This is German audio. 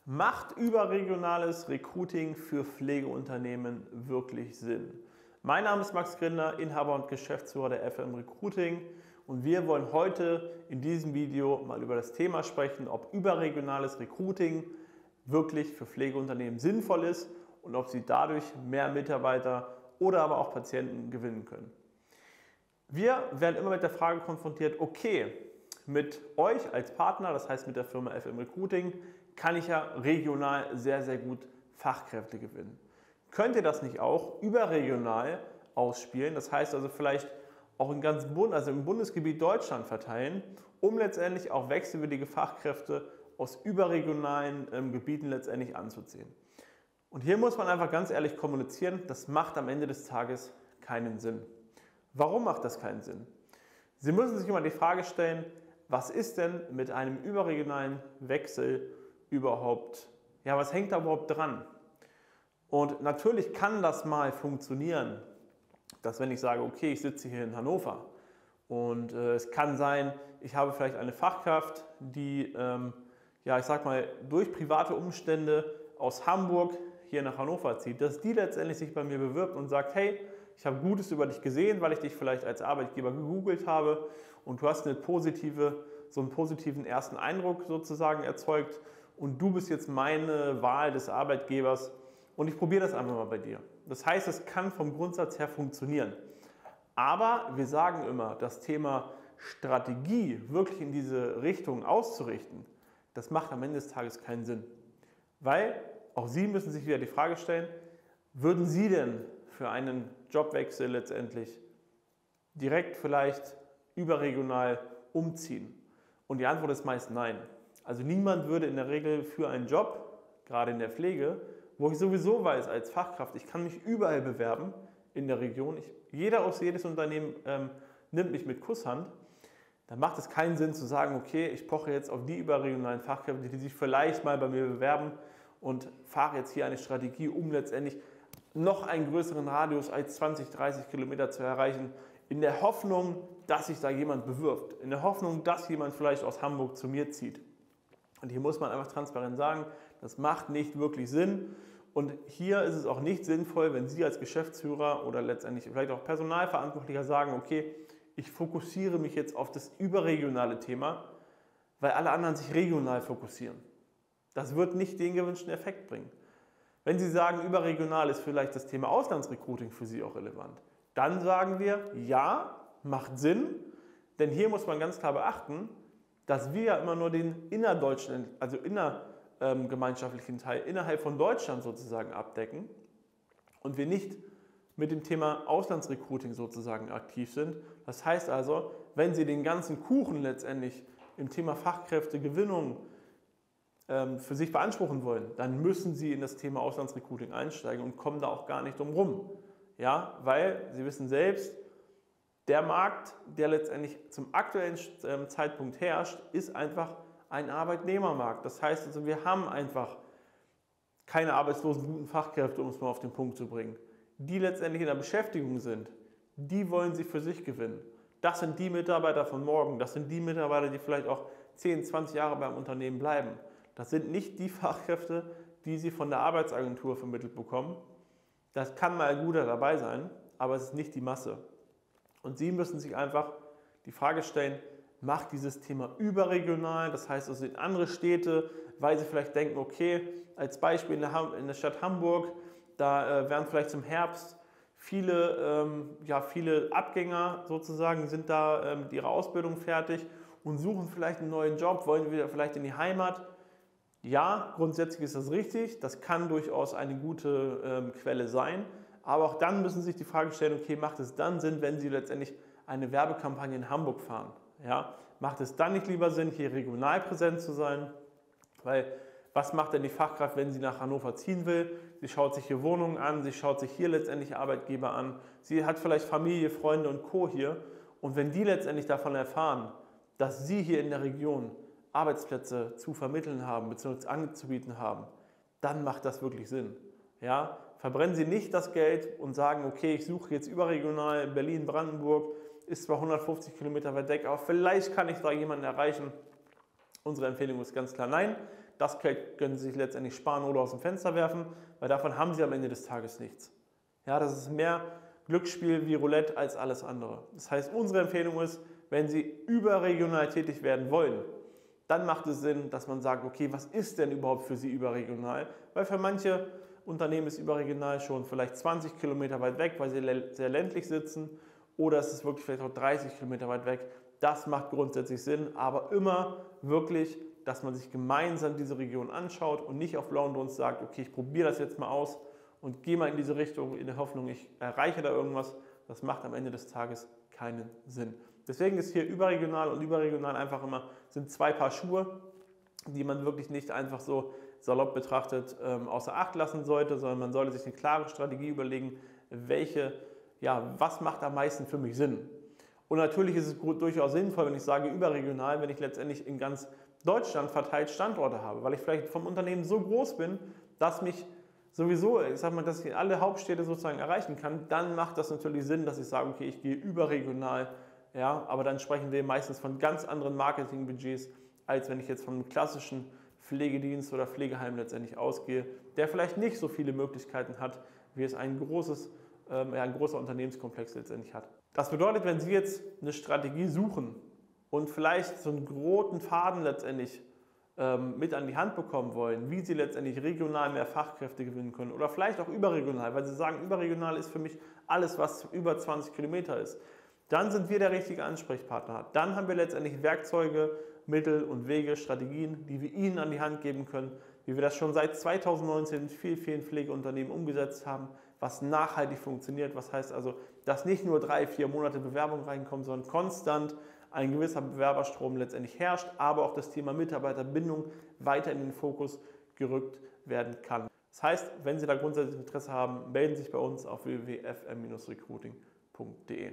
Macht überregionales Recruiting für Pflegeunternehmen wirklich Sinn? Mein Name ist Max Grindler, Inhaber und Geschäftsführer der FM Recruiting, und wir wollen heute in diesem Video mal über das Thema sprechen, ob überregionales Recruiting wirklich für Pflegeunternehmen sinnvoll ist und ob sie dadurch mehr Mitarbeiter oder aber auch Patienten gewinnen können. Wir werden immer mit der Frage konfrontiert, okay, mit euch als Partner, das heißt mit der Firma FM Recruiting, kann ich ja regional sehr, sehr gut Fachkräfte gewinnen. Könnt ihr das nicht auch überregional ausspielen? Das heißt also vielleicht auch im im Bundesgebiet Deutschland verteilen, um letztendlich auch wechselwillige Fachkräfte aus überregionalen Gebieten letztendlich anzuziehen. Und hier muss man einfach ganz ehrlich kommunizieren, das macht am Ende des Tages keinen Sinn. Warum macht das keinen Sinn? Sie müssen sich immer die Frage stellen, was ist denn mit einem überregionalen Wechsel überhaupt, was hängt da überhaupt dran? Und natürlich kann das mal funktionieren, dass wenn ich sage, okay, ich sitze hier in Hannover und es kann sein, ich habe vielleicht eine Fachkraft, die, durch private Umstände aus Hamburg hier nach Hannover zieht, dass die letztendlich sich bei mir bewirbt und sagt, hey, ich habe Gutes über dich gesehen, weil ich dich vielleicht als Arbeitgeber gegoogelt habe und du hast so einen positiven ersten Eindruck sozusagen erzeugt und du bist jetzt meine Wahl des Arbeitgebers und ich probiere das einfach mal bei dir. Das heißt, es kann vom Grundsatz her funktionieren. Aber wir sagen immer, das Thema Strategie wirklich in diese Richtung auszurichten, das macht am Ende des Tages keinen Sinn. Weil auch Sie müssen sich wieder die Frage stellen, würden Sie denn für einen Jobwechsel letztendlich direkt vielleicht überregional umziehen? Und die Antwort ist meist nein. Also niemand würde in der Regel für einen Job, gerade in der Pflege, wo ich sowieso weiß als Fachkraft, ich kann mich überall bewerben in der Region, jedes Unternehmen nimmt mich mit Kusshand, dann macht es keinen Sinn zu sagen, okay, ich poche jetzt auf die überregionalen Fachkräfte, die sich vielleicht mal bei mir bewerben und fahre jetzt hier eine Strategie, um letztendlich noch einen größeren Radius als 20, 30 Kilometer zu erreichen, in der Hoffnung, dass sich da jemand bewirbt, in der Hoffnung, dass jemand vielleicht aus Hamburg zu mir zieht. Und hier muss man einfach transparent sagen, das macht nicht wirklich Sinn. Und hier ist es auch nicht sinnvoll, wenn Sie als Geschäftsführer oder letztendlich vielleicht auch Personalverantwortlicher sagen, okay, ich fokussiere mich jetzt auf das überregionale Thema, weil alle anderen sich regional fokussieren. Das wird nicht den gewünschten Effekt bringen. Wenn Sie sagen, überregional ist vielleicht das Thema Auslandsrecruiting für Sie auch relevant, dann sagen wir, ja, macht Sinn, denn hier muss man ganz klar beachten, dass wir ja immer nur den innerdeutschen, also innergemeinschaftlichen Teil innerhalb von Deutschland sozusagen abdecken und wir nicht mit dem Thema Auslandsrecruiting sozusagen aktiv sind. Das heißt also, wenn Sie den ganzen Kuchen letztendlich im Thema Fachkräftegewinnung für sich beanspruchen wollen, dann müssen Sie in das Thema Auslandsrecruiting einsteigen und kommen da auch gar nicht drum rum. Ja, weil Sie wissen selbst, der Markt, der letztendlich zum aktuellen Zeitpunkt herrscht, ist einfach ein Arbeitnehmermarkt. Das heißt also, wir haben einfach keine arbeitslosen guten Fachkräfte, um es mal auf den Punkt zu bringen, die letztendlich in der Beschäftigung sind. Die wollen Sie für sich gewinnen. Das sind die Mitarbeiter von morgen. Das sind die Mitarbeiter, die vielleicht auch 10, 20 Jahre beim Unternehmen bleiben. Das sind nicht die Fachkräfte, die Sie von der Arbeitsagentur vermittelt bekommen. Das kann mal ein guter dabei sein, aber es ist nicht die Masse. Und Sie müssen sich einfach die Frage stellen, macht dieses Thema überregional, das heißt also in andere Städte, weil Sie vielleicht denken, okay, als Beispiel in der Stadt Hamburg, da werden vielleicht zum Herbst viele Abgänger sozusagen, sind da mit ihrer Ausbildung fertig und suchen vielleicht einen neuen Job, wollen wieder vielleicht in die Heimat. Ja, grundsätzlich ist das richtig, das kann durchaus eine gute Quelle sein, aber auch dann müssen Sie sich die Frage stellen, okay, macht es dann Sinn, wenn Sie letztendlich eine Werbekampagne in Hamburg fahren? Ja, macht es dann nicht lieber Sinn, hier regional präsent zu sein? Weil was macht denn die Fachkraft, wenn sie nach Hannover ziehen will? Sie schaut sich hier Wohnungen an, sie schaut sich hier letztendlich Arbeitgeber an, sie hat vielleicht Familie, Freunde und Co. hier. Und wenn die letztendlich davon erfahren, dass Sie hier in der Region Arbeitsplätze zu vermitteln haben bzw. anzubieten haben, dann macht das wirklich Sinn. Ja? Verbrennen Sie nicht das Geld und sagen, okay, ich suche jetzt überregional Berlin, Brandenburg, ist zwar 150 Kilometer weit weg, aber vielleicht kann ich da jemanden erreichen. Unsere Empfehlung ist ganz klar nein. Das Geld können Sie sich letztendlich sparen oder aus dem Fenster werfen, weil davon haben Sie am Ende des Tages nichts. Ja, das ist mehr Glücksspiel wie Roulette als alles andere. Das heißt, unsere Empfehlung ist, wenn Sie überregional tätig werden wollen, dann macht es Sinn, dass man sagt, okay, was ist denn überhaupt für Sie überregional? Weil für manche Unternehmen ist überregional schon vielleicht 20 Kilometer weit weg, weil sie sehr ländlich sitzen, oder es ist wirklich vielleicht auch 30 Kilometer weit weg. Das macht grundsätzlich Sinn, aber immer wirklich, dass man sich gemeinsam diese Region anschaut und nicht auf blauen Dunst sagt, okay, ich probiere das jetzt mal aus und gehe mal in diese Richtung in der Hoffnung, ich erreiche da irgendwas. Das macht am Ende des Tages keinen Sinn. Deswegen ist hier überregional und überregional einfach immer, sind zwei Paar Schuhe, die man wirklich nicht einfach so salopp betrachtet außer Acht lassen sollte, sondern man sollte sich eine klare Strategie überlegen, was macht am meisten für mich Sinn. Und natürlich ist es durchaus sinnvoll, wenn ich sage überregional, wenn ich letztendlich in ganz Deutschland verteilt Standorte habe, weil ich vielleicht vom Unternehmen so groß bin, dass mich sowieso, dass ich alle Hauptstädte sozusagen erreichen kann, dann macht das natürlich Sinn, dass ich sage, okay, ich gehe überregional, ja, aber dann sprechen wir meistens von ganz anderen Marketingbudgets, als wenn ich jetzt von einem klassischen Pflegedienst oder Pflegeheim letztendlich ausgehe, der vielleicht nicht so viele Möglichkeiten hat, wie es ein großer Unternehmenskomplex letztendlich hat. Das bedeutet, wenn Sie jetzt eine Strategie suchen und vielleicht so einen roten Faden letztendlich mit an die Hand bekommen wollen, wie Sie letztendlich regional mehr Fachkräfte gewinnen können oder vielleicht auch überregional, weil Sie sagen, überregional ist für mich alles, was über 20 Kilometer ist, dann sind wir der richtige Ansprechpartner. Dann haben wir letztendlich Werkzeuge, Mittel und Wege, Strategien, die wir Ihnen an die Hand geben können, wie wir das schon seit 2019 in vielen Pflegeunternehmen umgesetzt haben, was nachhaltig funktioniert. Was heißt also, dass nicht nur 3-4 Monate Bewerbung reinkommen, sondern konstant ein gewisser Bewerberstrom letztendlich herrscht, aber auch das Thema Mitarbeiterbindung weiter in den Fokus gerückt werden kann. Das heißt, wenn Sie da grundsätzlich Interesse haben, melden Sie sich bei uns auf www.fm-recruiting.de.